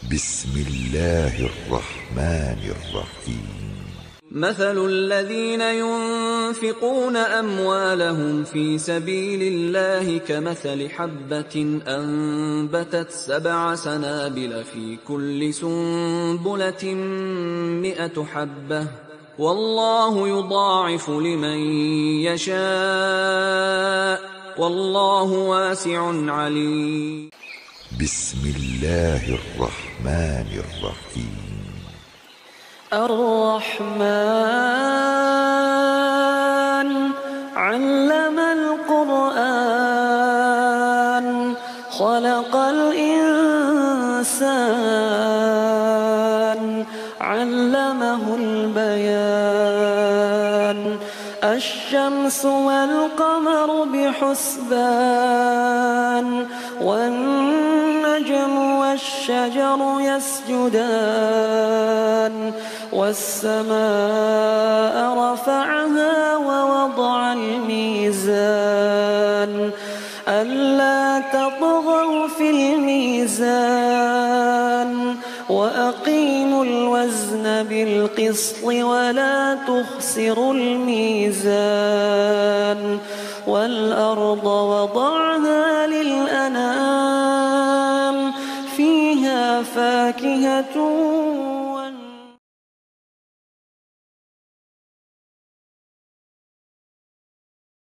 بسم الله الرحمن الرحيم. مثل الذين ينفقون أموالهم في سبيل الله كمثل حبة أنبتت 7 سنابل في كل سنبلة 100 حبة والله يضاعف لمن يشاء والله واسع عليم. بسم الله الرحمن الرحيم. الرحمن علم القرآن خلق الإنسان علمه البيان الشمس والقمر بحسبان والنجم والشجر يسجدان والسماء رفعها ووضع الميزان ألا تطغوا في الميزان وأقيموا الوزن بالقسط ولا تخسروا الميزان والأرض وضعها للأنام فيها فاكهة